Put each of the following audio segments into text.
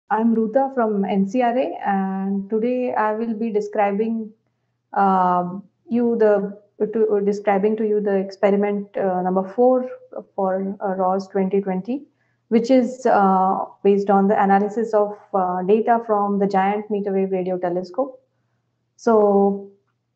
I'm Ruta from NCRA, and today I will be describing describing to you the experiment number 4 for ROS 2020, which is based on the analysis of data from the Giant Meter Wave Radio Telescope. So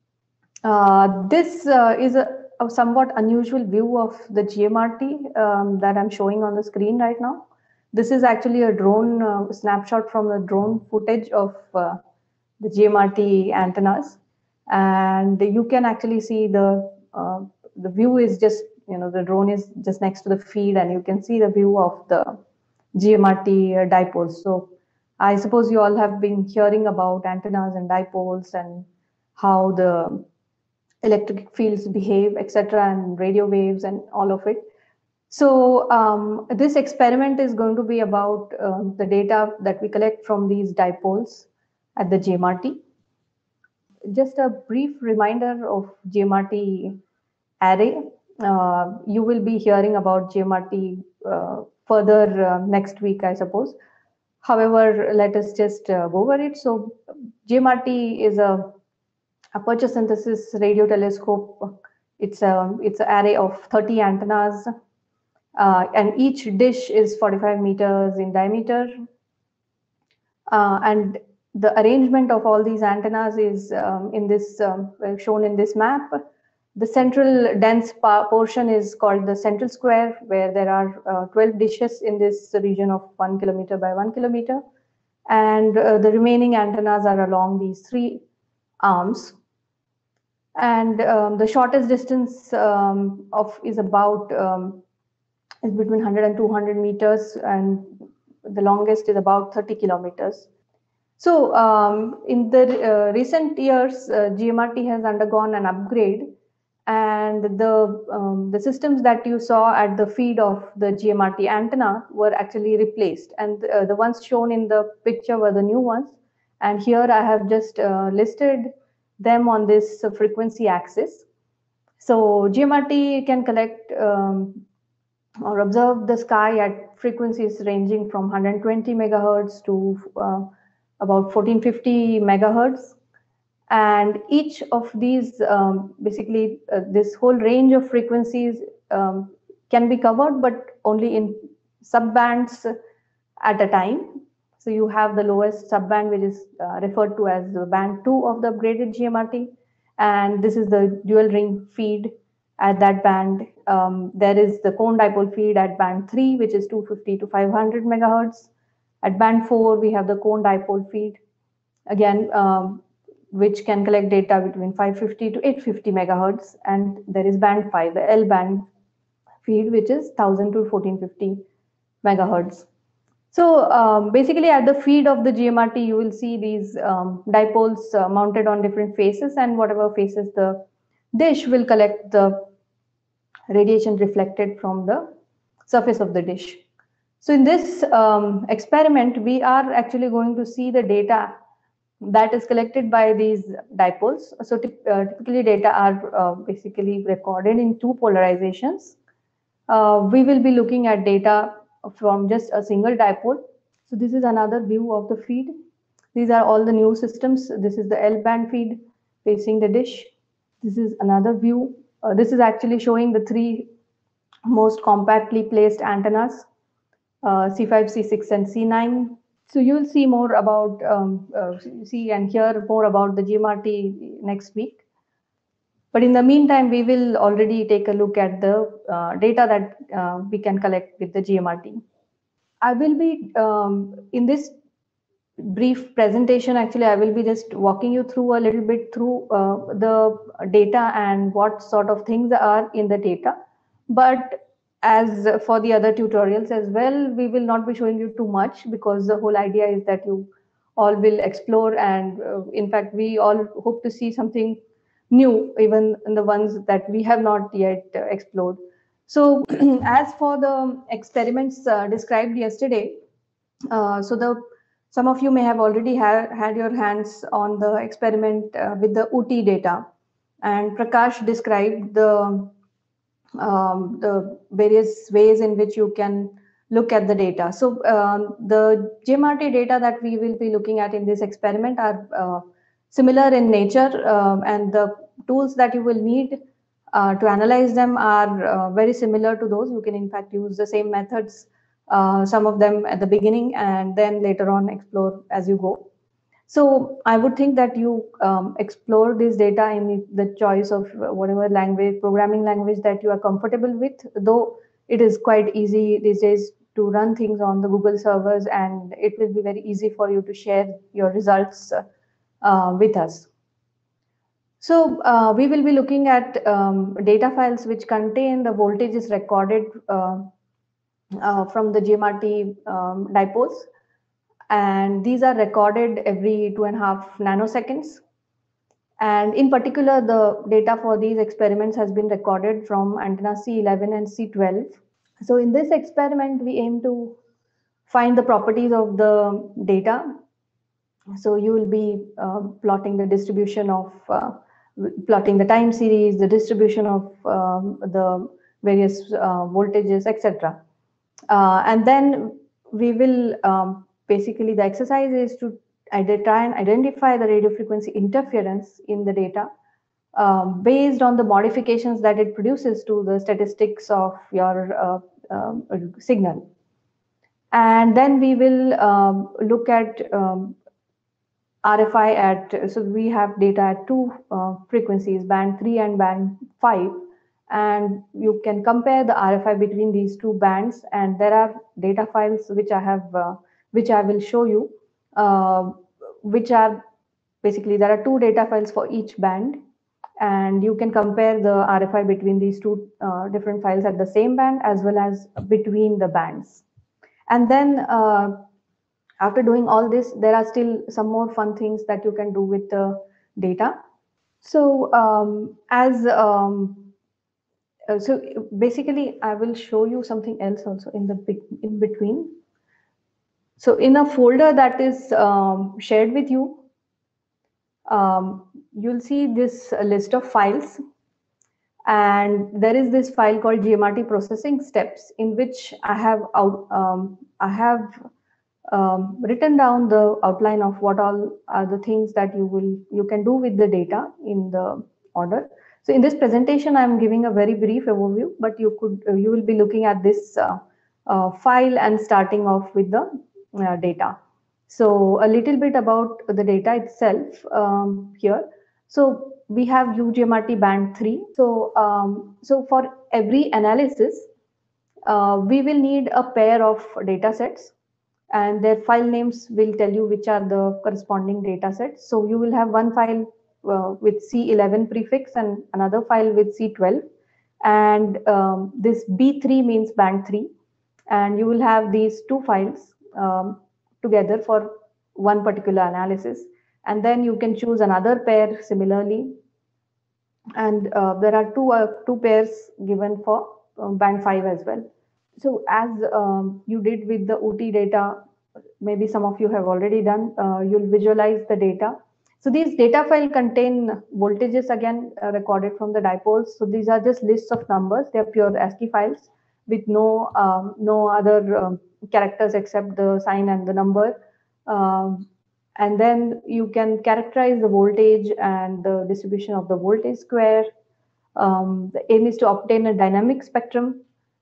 this is a somewhat unusual view of the GMRT that I'm showing on the screen right now. This is actually a drone snapshot from the drone footage of the GMRT antennas, and you can actually see the view is just, the drone is just next to the feed, and you can see the view of the GMRT dipoles. So I suppose you all have been hearing about antennas and dipoles and how the electric fields behave, etc., and radio waves and all of it. So this experiment is going to be about the data that we collect from these dipoles at the GMRT. Just a brief reminder of GMRT array. You will be hearing about GMRT further next week, I suppose. However, let us just go over it. So GMRT is a aperture synthesis radio telescope. It's an array of 30 antennas, and each dish is 45 meters in diameter. And the arrangement of all these antennas is shown in this map. The central dense portion is called the central square, where there are 12 dishes in this region of 1 kilometer by 1 kilometer. And the remaining antennas are along these 3 arms. And the shortest distance is between 100 and 200 meters, and the longest is about 30 kilometers. So in the recent years, GMRT has undergone an upgrade, and the systems that you saw at the feed of the GMRT antenna were actually replaced, and the ones shown in the picture were the new ones. And here I have just listed them on this frequency axis. So GMRT can collect or observe the sky at frequencies ranging from 120 megahertz to about 1450 megahertz. And each of these, this whole range of frequencies can be covered, but only in subbands at a time. So you have the lowest subband, which is referred to as the band 2 of the upgraded GMRT. And this is the dual ring feed at that band. There is the cone dipole feed at band 3, which is 250 to 500 megahertz. At band 4, we have the cone dipole feed, again, which can collect data between 550 to 850 megahertz. And there is band 5, the L band feed, which is 1000 to 1450 megahertz. So basically at the feed of the GMRT, you will see these dipoles mounted on different faces, and whatever faces the dish will collect the radiation reflected from the surface of the dish. So in this experiment, we are actually going to see the data that is collected by these dipoles. So typically data are basically recorded in 2 polarizations. We will be looking at data from just a single dipole. So this is another view of the feed. These are all the new systems. This is the L band feed facing the dish. This is another view. This is actually showing the 3 most compactly placed antennas, C5, C6, and C9. So you'll see more about, see and hear more about the GMRT next week. But in the meantime, we will already take a look at the data that we can collect with the GMRT. I will be, in this brief presentation, actually, I will be just walking you through a little bit through the data and what sort of things are in the data. But as for the other tutorials as well, we will not be showing you too much, because the whole idea is that you all will explore, and in fact, we all hope to see something new, even in the ones that we have not yet explored. So as for the experiments described yesterday, some of you may have already had your hands on the experiment with the UTI data, and Prakash described the various ways in which you can look at the data. So the GMRT data that we will be looking at in this experiment are similar in nature, and the tools that you will need to analyze them are very similar to those. You can in fact use the same methods, some of them at the beginning, and then later on explore as you go. So I would think that you explore this data in the choice of whatever language, programming language that you are comfortable with, though it is quite easy these days to run things on the Google servers, and it will be very easy for you to share your results with us. So we will be looking at data files which contain the voltages recorded from the GMRT dipoles. And these are recorded every 2.5 nanoseconds. And in particular, the data for these experiments has been recorded from antenna C11 and C12. So in this experiment, we aim to find the properties of the data. So you will be plotting the distribution of, plotting the time series, the distribution of the various voltages, etc. And then we will basically, the exercise is to try and identify the radio frequency interference in the data based on the modifications that it produces to the statistics of your signal. And then we will look at RFI at, so we have data at two frequencies, band 3 and band 5. And you can compare the RFI between these two bands, and there are data files which I have, which I will show you, which are basically, there are two data files for each band, and you can compare the RFI between these two different files at the same band as well as between the bands. And then after doing all this, there are still some more fun things that you can do with the data. So so basically, I will show you something else also in between. So in a folder that is shared with you, you'll see this list of files, and there is this file called GMRT processing steps, in which I have written down the outline of what all are the things that you can do with the data in the order. So in this presentation, I'm giving a very brief overview, but you will be looking at this file and starting off with the data. So a little bit about the data itself here. So we have UGMRT band 3. So so for every analysis, we will need a pair of data sets, and their file names will tell you which are the corresponding data sets. So you will have one file with C11 prefix and another file with C12, and this B3 means band 3, and you will have these two files together for one particular analysis, and then you can choose another pair similarly, and there are two pairs given for band 5 as well. So as you did with the OT data, maybe some of you have already done, you'll visualize the data. So these data files contain voltages again recorded from the dipoles. So these are just lists of numbers. They're pure ASCII files with no other characters except the sign and the number. And then you can characterize the voltage and the distribution of the voltage square. The aim is to obtain a dynamic spectrum,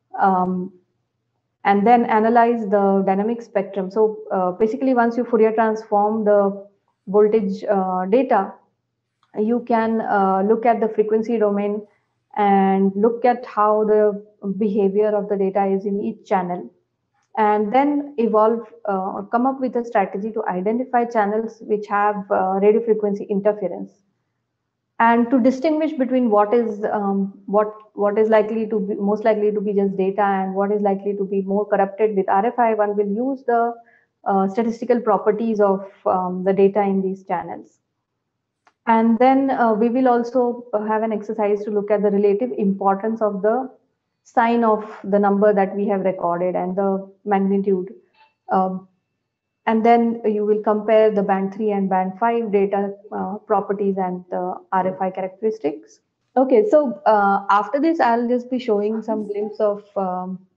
and then analyze the dynamic spectrum. So basically, once you Fourier transform the voltage data, you can look at the frequency domain and look at how the behavior of the data is in each channel, and then evolve or come up with a strategy to identify channels which have radio frequency interference, and to distinguish between what is likely to be most likely to be just data and what is likely to be more corrupted with RFI. One will use the statistical properties of the data in these channels. And then we will also have an exercise to look at the relative importance of the sign of the number that we have recorded and the magnitude. And then you will compare the band 3 and band 5 data properties and the RFI characteristics. Okay, so after this, I'll just be showing some glimpse of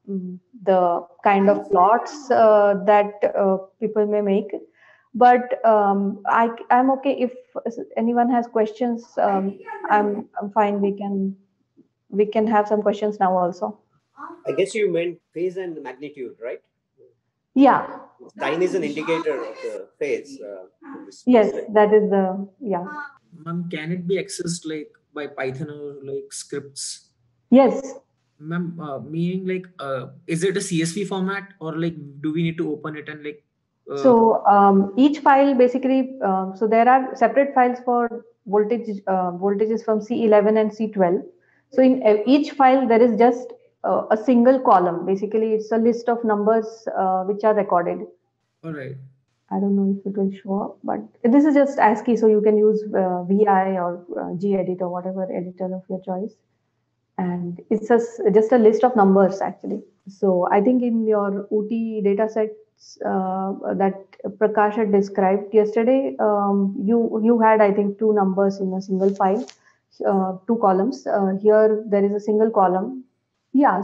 the kind of plots that people may make. But I'm okay. If anyone has questions, I'm fine. We can have some questions now also. I guess you meant phase and magnitude, right? Yeah. Time is an indicator of the phase. Yes, that is the, yeah. Ma'am, can it be accessed like by Python or like scripts? Yes. Ma'am, meaning like, is it a CSV format or like do we need to open it and like? So each file basically, so there are separate files for voltages from C11 and C12. So in each file, there is just a single column. Basically, it's a list of numbers which are recorded. All right. I don't know if it will show up, but this is just ASCII, so you can use VI or gedit or whatever editor of your choice. And it's just a list of numbers actually. So I think in your OT datasets that Prakash had described yesterday, you had, I think, two numbers in a single file, two columns. Here there is a single column. Yeah,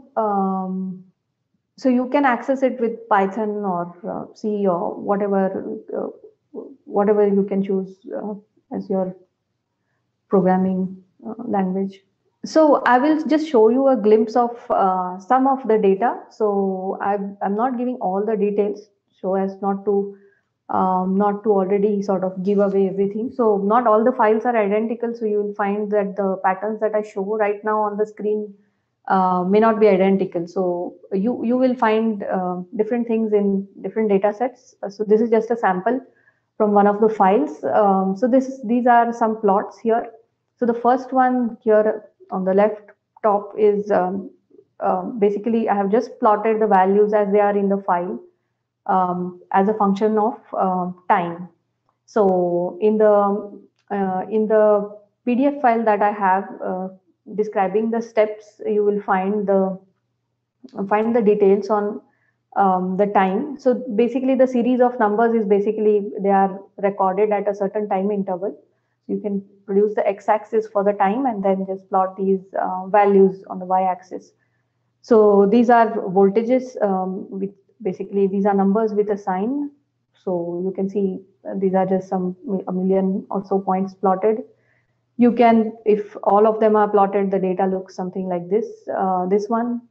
so you can access it with Python or C or whatever you can choose as your programming language. So I will just show you a glimpse of some of the data. So I'm not giving all the details so as not to already sort of give away everything. So not all the files are identical. So you will find that the patterns that I show right now on the screen may not be identical. So you will find different things in different data sets. So this is just a sample from one of the files. So these are some plots here. So the first one here on the left top is basically I have just plotted the values as they are in the file as a function of time. So in the PDF file that I have describing the steps, you will find the details on the time. So basically the series of numbers is basically they are recorded at a certain time interval. So you can produce the x-axis for the time and then just plot these values on the y-axis. So these are voltages with basically these are numbers with a sign. So you can see these are just a million or so points plotted. You can, if all of them are plotted, the data looks something like this. This one,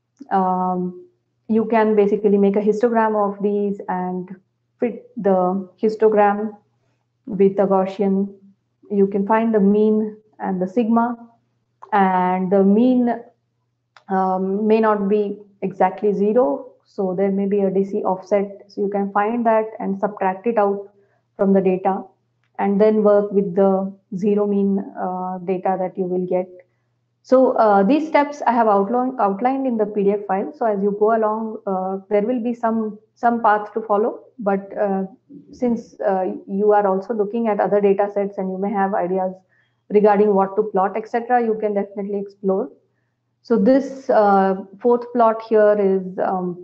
you can basically make a histogram of these and fit the histogram with a Gaussian. You can find the mean and the sigma, and the mean may not be exactly 0. So there may be a DC offset. So you can find that and subtract it out from the data and then work with the zero mean data that you will get. So these steps I have outlined in the PDF file. So as you go along, there will be some path to follow. But since you are also looking at other data sets and you may have ideas regarding what to plot, etc., you can definitely explore. So this fourth plot here is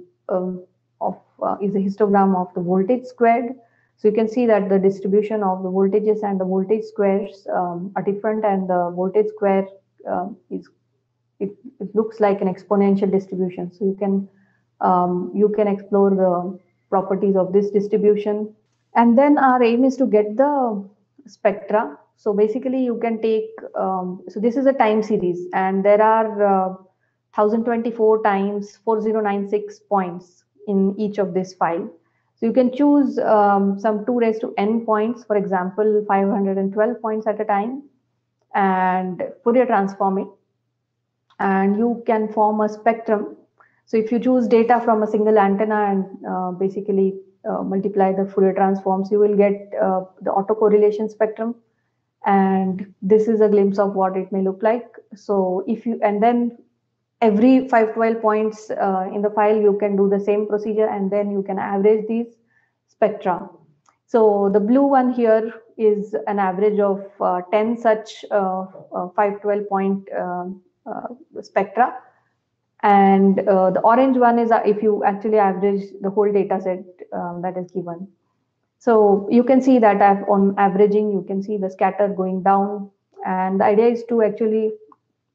a histogram of the voltage squared. So you can see that the distribution of the voltages and the voltage squares are different, and the voltage square it looks like an exponential distribution. So you can explore the properties of this distribution, and then our aim is to get the spectra. So basically, you can take so this is a time series, and there are 1024 times 4096 points in each of this file. So you can choose some 2 raised to n points, for example, 512 points at a time, and Fourier transform it, and you can form a spectrum. So if you choose data from a single antenna and basically multiply the Fourier transforms, you will get the autocorrelation spectrum, and this is a glimpse of what it may look like. So if you, and then every 512 points in the file, you can do the same procedure, and then you can average these spectra. So the blue one here is an average of 10 such 512 point spectra, and the orange one is if you actually average the whole data set that is given. So you can see that on averaging, you can see the scatter going down, and the idea is to actually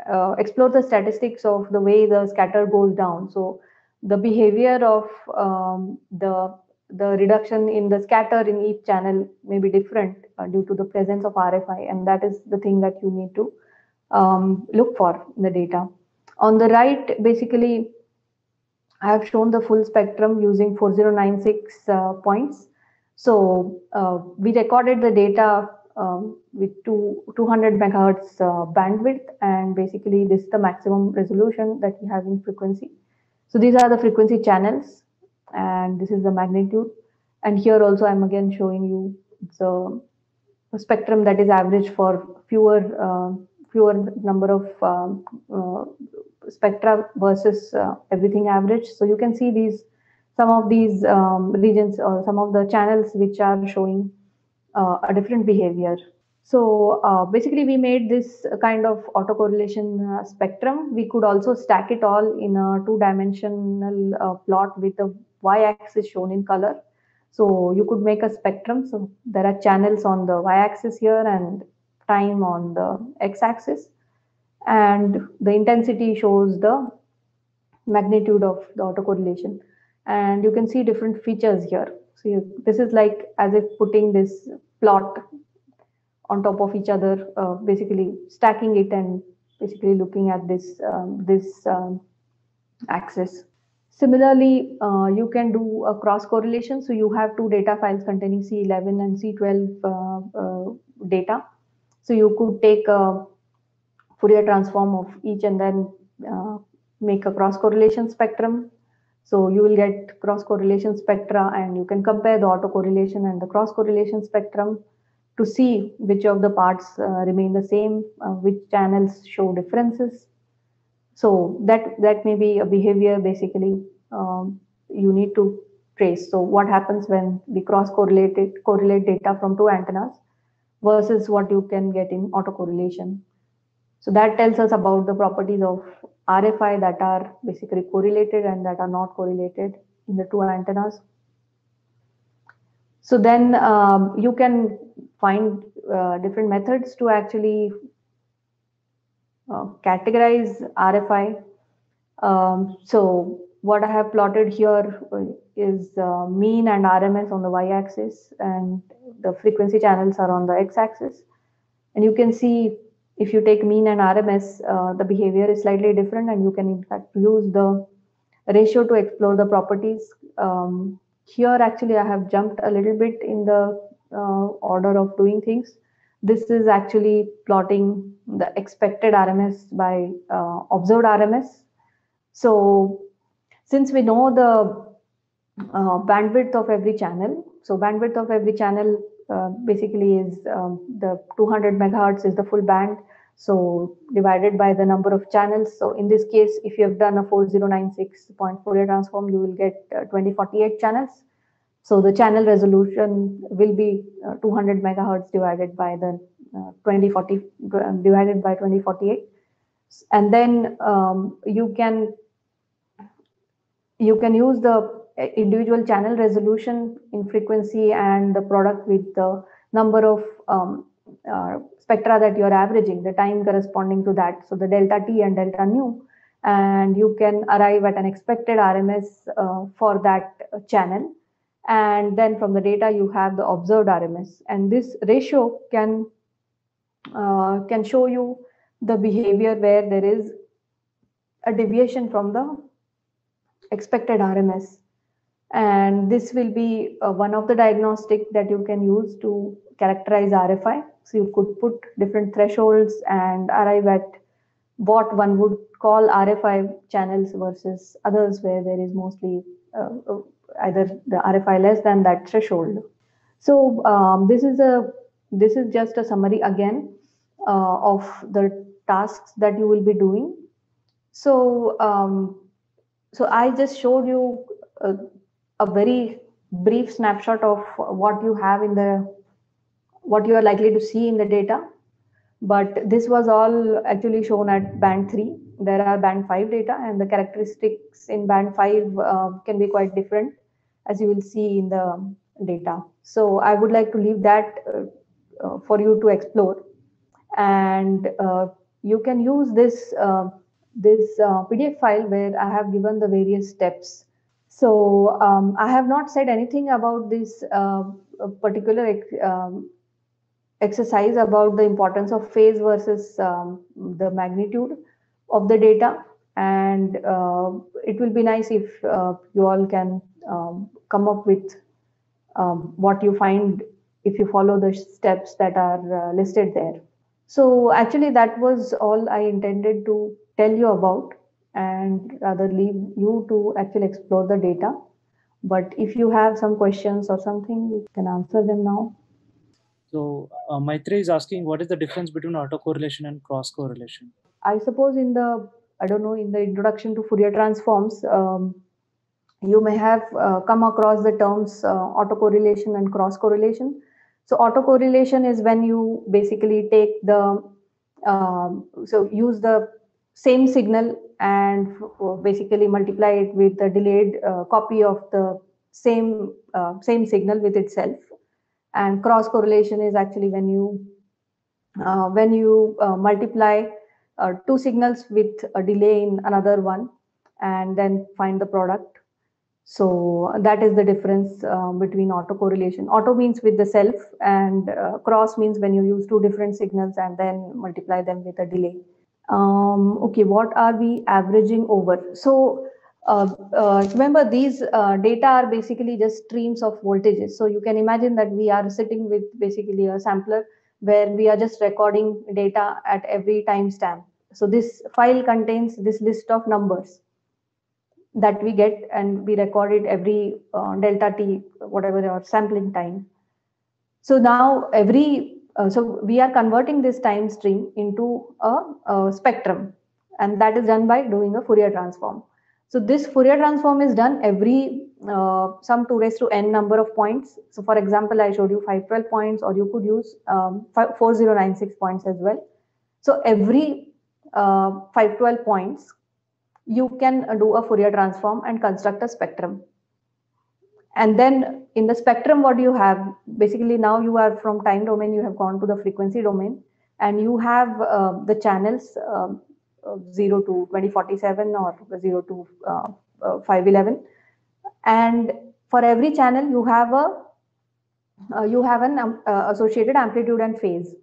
explore the statistics of the way the scatter goes down. So the behavior of the reduction in the scatter in each channel may be different due to the presence of RFI, and that is the thing that you need to look for in the data. On the right, basically, I have shown the full spectrum using 4096 points. So we recorded the data with 200 megahertz bandwidth, and basically this is the maximum resolution that we have in frequency. So these are the frequency channels, and this is the magnitude. And here also I'm again showing you the spectrum that is average for fewer number of spectra versus everything average. So you can see some of these regions or some of the channels which are showing a different behavior. So basically we made this kind of autocorrelation spectrum. We could also stack it all in a two-dimensional plot with the y-axis shown in color. So you could make a spectrum. So there are channels on the y-axis here and time on the x-axis. And the intensity shows the magnitude of the autocorrelation. And you can see different features here. So this is like as if putting this plot on top of each other, basically stacking it and basically looking at this axis. Similarly, you can do a cross correlation. So you have two data files containing C11 and C12 data. So you could take a Fourier transform of each and then make a cross correlation spectrum. So you will get cross correlation spectra, and you can compare the autocorrelation and the cross correlation spectrum to see which of the parts remain the same, which channels show differences. So that may be a behavior basically you need to trace. So what happens when we correlate data from two antennas versus what you can get in autocorrelation. So that tells us about the properties of RFI that are basically correlated and that are not correlated in the two antennas. So then you can find different methods to actually categorize RFI. So what I have plotted here is mean and RMS on the y-axis, and the frequency channels are on the x-axis. And you can see if you take mean and RMS, the behavior is slightly different, and you can in fact use the ratio to explore the properties. Here actually I have jumped a little bit in the order of doing things. This is actually plotting the expected RMS by observed RMS. So since we know the bandwidth of every channel, so bandwidth of every channel basically is the 200 megahertz is the full band. So divided by the number of channels. So in this case, if you have done a 4096 point Fourier transform, you will get 2048 channels. So the channel resolution will be 200 megahertz divided by the 2040 divided by 2048, and then you can use the individual channel resolution in frequency and the product with the number of spectra that you are averaging, the time corresponding to that. So the delta t and delta nu, and you can arrive at an expected RMS for that channel. And then from the data you have the observed RMS, and this ratio can show you the behavior where there is a deviation from the expected RMS. And this will be one of the diagnostic that you can use to characterize RFI. So you could put different thresholds and arrive at what one would call RFI channels versus others where there is mostly either the RFI less than that threshold. So this is just a summary again of the tasks that you will be doing. So so I just showed you a very brief snapshot of what you have in what you are likely to see in the data. But this was all actually shown at band 3. There are band 5 data, and the characteristics in band 5 can be quite different, as you will see in the data. So I would like to leave that for you to explore. And you can use this PDF file where I have given the various steps. So I have not said anything about this particular exercise about the importance of phase versus the magnitude of the data, and it will be nice if you all can come up with what you find if you follow the steps that are listed there. So actually that was all I intended to tell you about, and rather leave you to actually explore the data. But if you have some questions or something, you can answer them now. So Maitri is asking, what is the difference between autocorrelation and cross correlation? I suppose in the, I don't know, in the introduction to Fourier transforms, you may have come across the terms autocorrelation and cross correlation. So autocorrelation is when you basically take the, so use the same signal and basically multiply it with the delayed copy of the same signal with itself. And cross correlation is actually when you multiply two signals with a delay in another one and then find the product. So that is the difference between autocorrelation. Auto means with the self, and cross means when you use two different signals and then multiply them with a delay. Okay, what are we averaging over? So remember, these data are basically just streams of voltages. So you can imagine that we are sitting with basically a sampler where we are just recording data at every timestamp. So this file contains this list of numbers that we get, and we record it every delta t, whatever our sampling time. So now so we are converting this time stream into a spectrum, and that is done by doing a Fourier transform. So this Fourier transform is done every some 2 raised to n number of points. So for example, I showed you 512 points, or you could use 4096 points as well. So every 512 points, you can do a Fourier transform and construct a spectrum. And then in the spectrum, what you have, basically now you are from time domain, you have gone to the frequency domain, and you have the channels 0 to 2047 or 0 to 511. And for every channel, you have an associated amplitude and phase.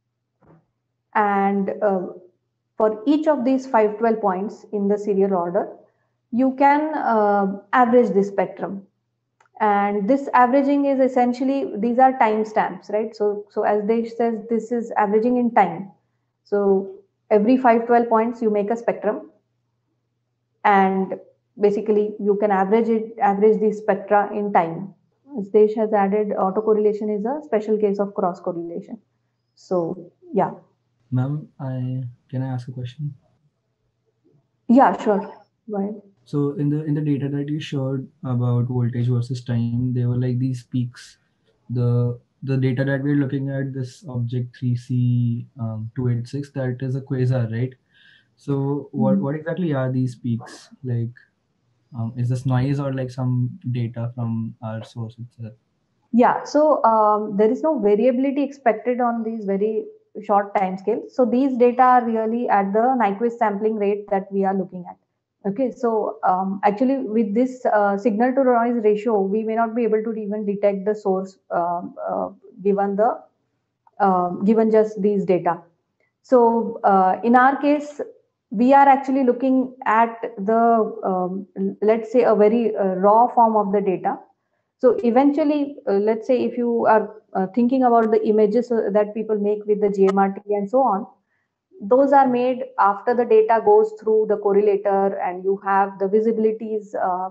And for each of these 512 points in the serial order, you can average this spectrum. And this averaging is essentially, these are timestamps, right? So as they says, this is averaging in time. So every 512 points, you make a spectrum, and basically you can average these spectra in time. Sdesh has added autocorrelation is a special case of cross correlation. So yeah. Ma'am, can I ask a question? Yeah, sure. Go ahead. So in the data that you showed about voltage versus time, there were like these peaks. The data that we're looking at, this object 3C286, that is a quasar, right? So what exactly are these peaks? Like, is this noise or like some data from our source itself? Yeah, so there is no variability expected on these very short time scales. So these data are really at the Nyquist sampling rate that we are looking at. Okay, so actually with this signal to noise ratio, we may not be able to even detect the source given just these data. So in our case, we are actually looking at the let's say a very raw form of the data. So eventually, let's say if you are thinking about the images that people make with the GMRT and so on, those are made after the data goes through the correlator, and you have the visibilities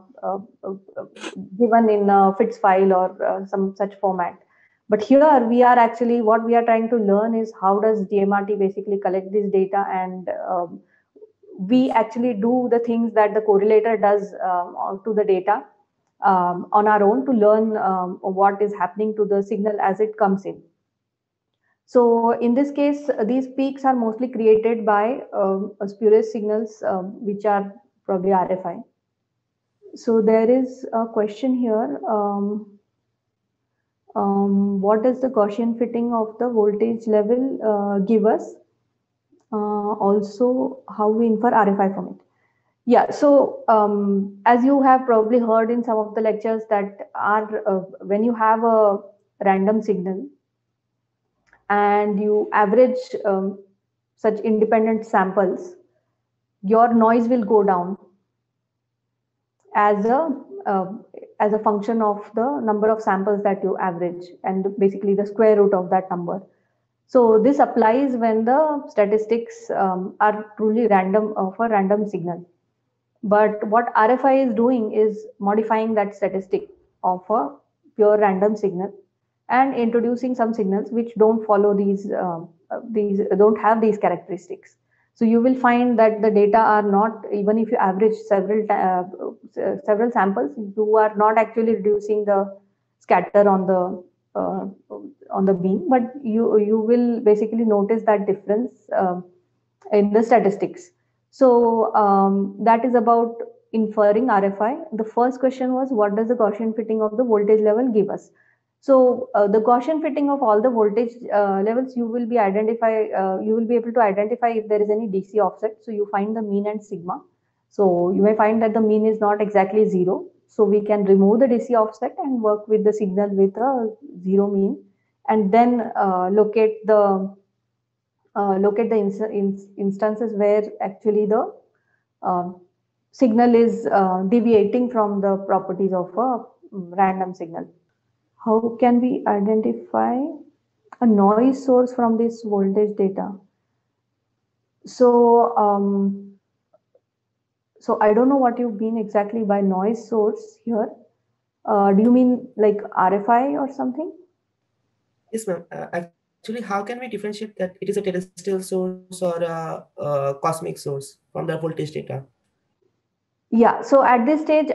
given in a FITS file or some such format. But here we are actually, what we are trying to learn is how does GMRT basically collect this data, and we actually do the things that the correlator does to the data on our own to learn what is happening to the signal as it comes in. So in this case, these peaks are mostly created by spurious signals, which are probably RFI. So there is a question here. What does the Gaussian fitting of the voltage level give us? Also, how we infer RFI from it. Yeah, so as you have probably heard in some of the lectures that are when you have a random signal and you average such independent samples, your noise will go down as uh, a function of the number of samples that you average and basically the square root of that number. So this applies when the statistics are truly random for random signal. But what RFI is doing is modifying that statistic of a pure random signal and introducing some signals which don't follow these don't have these characteristics. So you will find that the data are not, even if you average several samples, you are not actually reducing the scatter on the beam, but you will basically notice that difference in the statistics. So that is about inferring RFI. The first question was, what does the Gaussian fitting of the voltage level give us? So the Gaussian fitting of all the voltage levels, you will be able to identify if there is any DC offset. So you find the mean and sigma. So you may find that the mean is not exactly zero. So we can remove the DC offset and work with the signal with a zero mean, and then locate the instances where actually the signal is deviating from the properties of a random signal. How can we identify a noise source from this voltage data? So so I don't know what you mean exactly by noise source here. Do you mean like RFI or something? Yes, ma'am. Actually, how can we differentiate that it is a terrestrial source or a cosmic source from the voltage data? Yeah, so at this stage,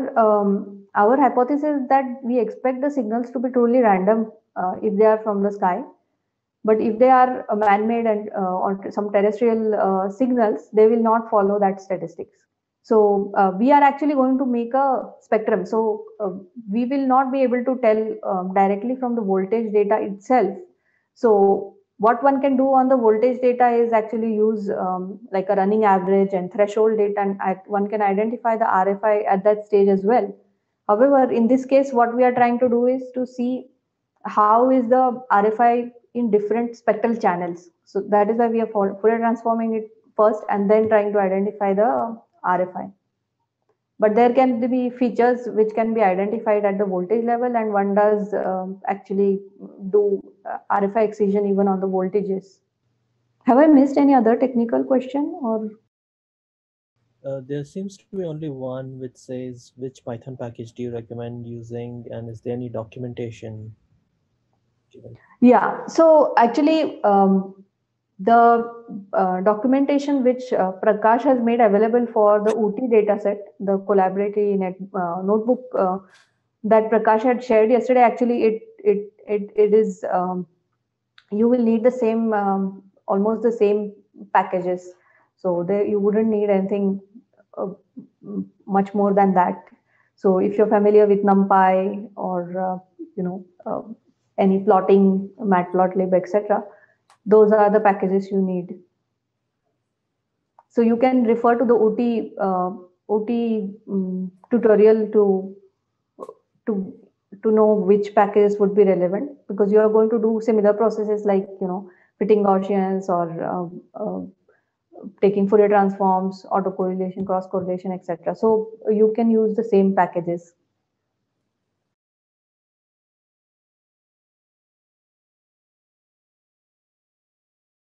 our hypothesis is that we expect the signals to be truly random if they are from the sky. But if they are man-made and or some terrestrial signals, they will not follow that statistics. So we are actually going to make a spectrum. So we will not be able to tell directly from the voltage data itself. So what one can do on the voltage data is actually use like a running average and threshold data, and one can identify the RFI at that stage as well. However, in this case, what we are trying to do is to see how is the RFI in different spectral channels. So that is why we are Fourier transforming it first and then trying to identify the RFI. But there can be features which can be identified at the voltage level, and one does actually do RFI excision even on the voltages. Have I missed any other technical question or? There seems to be only one which says which Python package do you recommend using, and is there any documentation given? Yeah, so actually the documentation which Prakash has made available for the OT dataset, the collaboratory notebook that Prakash had shared yesterday, actually it is you will need the same almost the same packages. So there you wouldn't need anything much more than that. So if you're familiar with NumPy or any plotting, Matplotlib, etc., those are the packages you need. So you can refer to the OT tutorial to know which packages would be relevant, because you are going to do similar processes like fitting Gaussians or taking Fourier transforms, autocorrelation, cross correlation, etc. So you can use the same packages.